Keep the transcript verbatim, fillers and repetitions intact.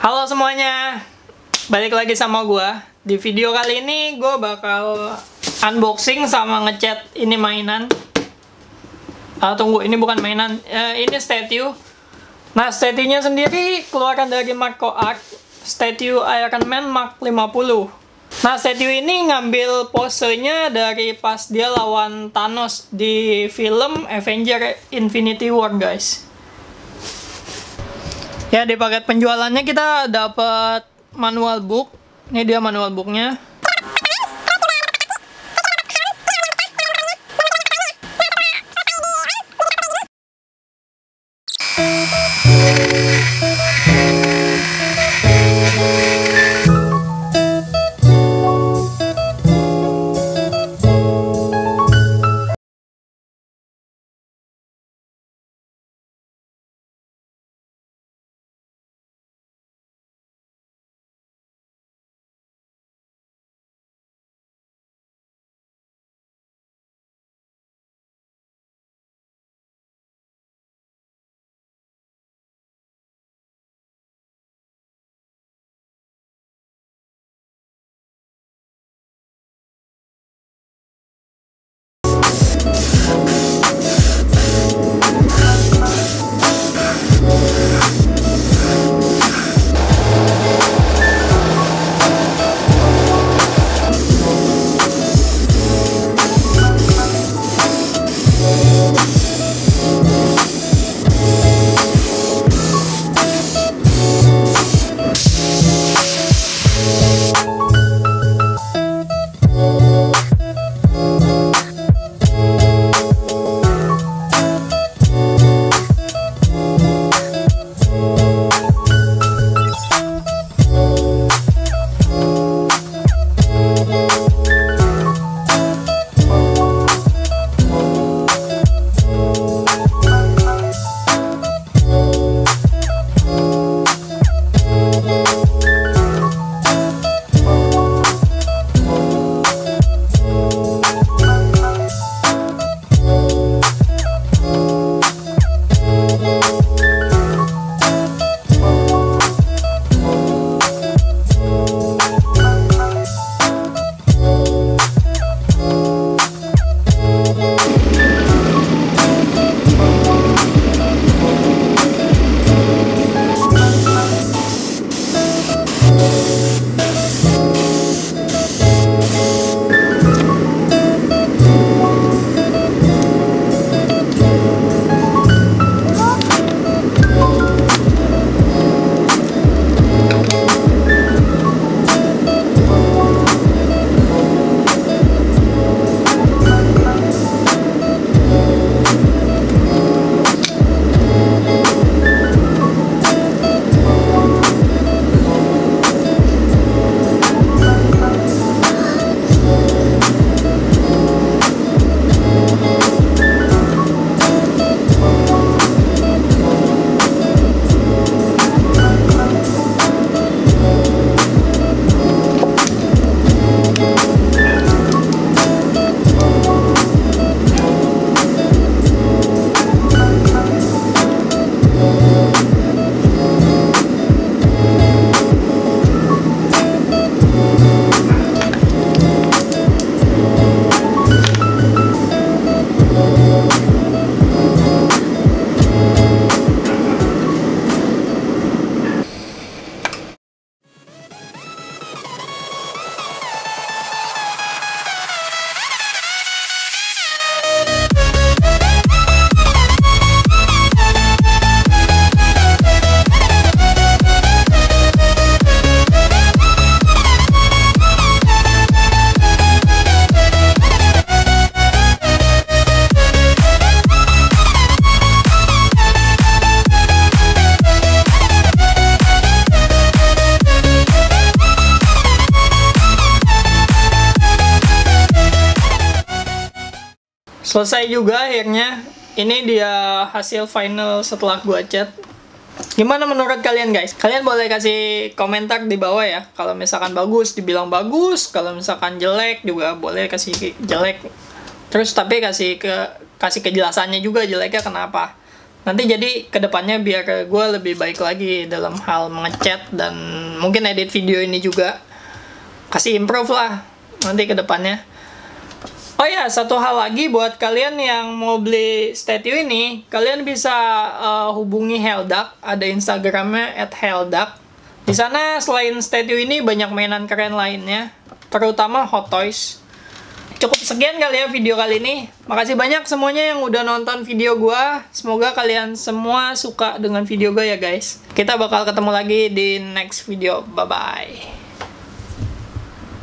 Halo semuanya, balik lagi sama gua. Di video kali ini gue bakal unboxing sama ngecat ini mainan. Ah, tunggu, ini bukan mainan, eh, ini statue. Nah, statue-nya sendiri keluaran dari Marco Art, statue Iron Man Mark lima puluh. Nah, statue ini ngambil posenya dari pas dia lawan Thanos di film Avenger Infinity War, guys. Ya, di paket penjualannya kita dapat manual book. Ini dia manual booknya. Selesai juga akhirnya. Ini dia hasil final setelah gua cat. Gimana menurut kalian, guys? Kalian boleh kasih komentar di bawah ya. Kalau misalkan bagus dibilang bagus, kalau misalkan jelek juga boleh kasih jelek. Terus tapi kasih ke kasih kejelasannya juga jeleknya kenapa. Nanti jadi kedepannya biar gue lebih baik lagi dalam hal mengecat dan mungkin edit video ini juga. Kasih improve lah nanti kedepannya. Oh ya, satu hal lagi buat kalian yang mau beli statue ini, kalian bisa uh, hubungi Heldak, ada Instagramnya at heldak. Di sana selain statue ini banyak mainan keren lainnya, terutama Hot Toys. Cukup sekian kali ya video kali ini. Makasih banyak semuanya yang udah nonton video gua. Semoga kalian semua suka dengan video gua ya guys. Kita bakal ketemu lagi di next video. Bye bye.